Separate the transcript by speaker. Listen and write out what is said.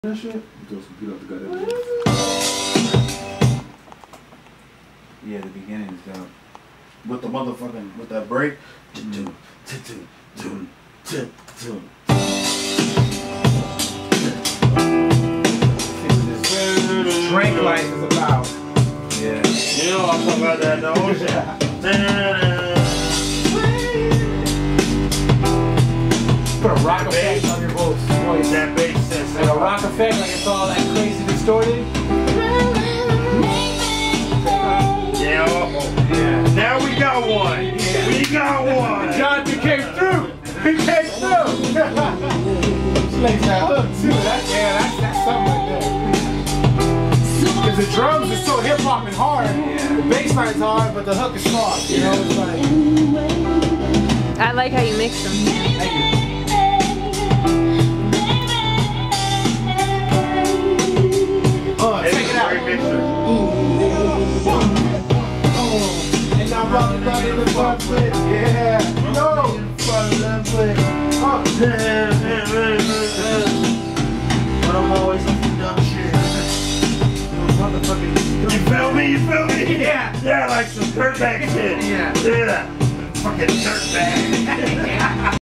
Speaker 1: That shit? Throw some beat off the goddamn.
Speaker 2: Yeah, the beginning is dope. With the motherfucking, with that break.
Speaker 3: Drink life is about.
Speaker 2: Yeah. You know I'm talking about that, no?
Speaker 3: Put a rock effect on your voice.
Speaker 2: That bass says
Speaker 3: And a rock effect, like it's all that crazy distorted.
Speaker 2: Yeah, yeah. Now we got one. Yeah. We got one.
Speaker 3: John, you came through. He came through. Plays that hook too. That's something right there. Because the drums are so hip hop and hard. Yeah. The bass line's hard, but the hook is soft. You know, it's like.
Speaker 4: I like how you mix them.
Speaker 3: Thank you. Check it out. And I'm rocking out in the front with, yeah. No, front left with. But I'm always on some dumb shit.
Speaker 2: You feel me? You feel me?
Speaker 3: Yeah.
Speaker 2: Yeah, like some dirtbag shit.
Speaker 3: Yeah.
Speaker 2: Yeah. Fucking dirtbag.